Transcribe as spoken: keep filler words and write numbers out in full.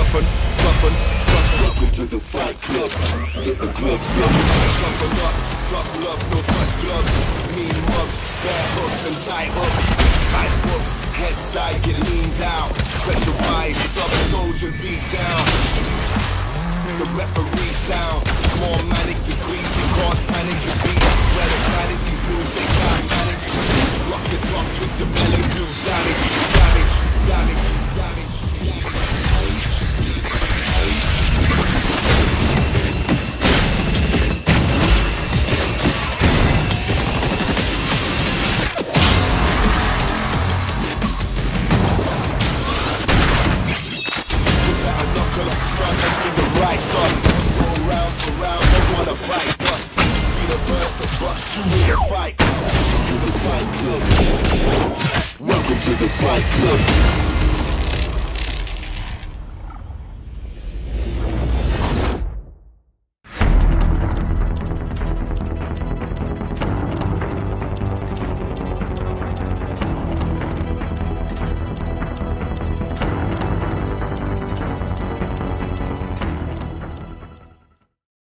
roughen, roughen, roughen. Welcome to the fight club. Get the gloves up. Toughen up, tough love, no touch gloves. Mean mugs, bad hooks and tight hooks. Tight wolf, head side, get leaned out. Pressurized, sub soldier beat down. The referee sound, more manic degrees and cause panic and beats. Where the planets, these moves they can't manage. Rock your drum, twist your belly, do damage, damage, damage, damage, damage, damage. Rise dust, go round for round, don't wanna bite bust. Be the first to bust, you in the fight. To the fight club. Welcome to the fight club.